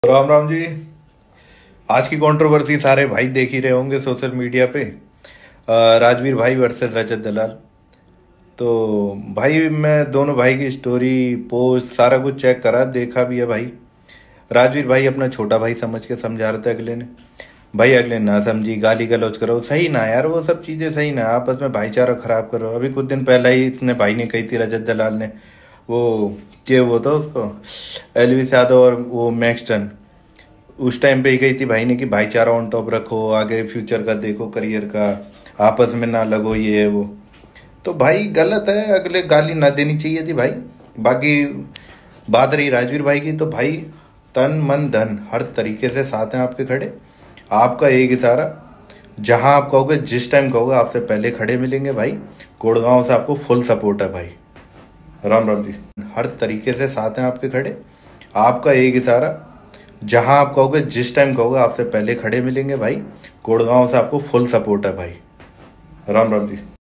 राम राम जी। आज की कंट्रोवर्सी सारे भाई देख ही रहे होंगे सोशल मीडिया पे। राजवीर भाई वर्सेस रजत दलाल। तो भाई मैं दोनों भाई की स्टोरी पोस्ट सारा कुछ चेक करा, देखा भी है भाई। राजवीर भाई अपना छोटा भाई समझ के समझा रहे थे अगले ने। भाई अगले ना समझी, गाली गलौज करो, सही ना यार, वो सब चीजें सही ना, आपस में भाईचारा खराब करो। अभी कुछ दिन पहले ही इसने भाई ने कही थी, रजत दलाल ने, वो वो था उसको एलविस यादव और वो मैक्सटन, उस टाइम पे ही कही थी भाई ने कि भाईचारा ऑन टॉप रखो, आगे फ्यूचर का देखो, करियर का, आपस में ना लगो, ये है वो। तो भाई गलत है, अगले गाली ना देनी चाहिए थी भाई। बाकी बात रही राजवीर भाई की, तो भाई तन मन धन हर तरीके से साथ हैं आपके खड़े। आपका एक इशारा, जहां आप कहोगे, जिस टाइम कहोगे, आपसे पहले खड़े मिलेंगे भाई। गुड़गांव से आपको फुल सपोर्ट है भाई। राम राम जी। हर तरीके से साथ हैं आपके खड़े। आपका एक इशारा, जहां आप कहोगे, जिस टाइम कहोगे, आपसे पहले खड़े मिलेंगे भाई। गुड़गांव से आपको फुल सपोर्ट है भाई। राम राम जी।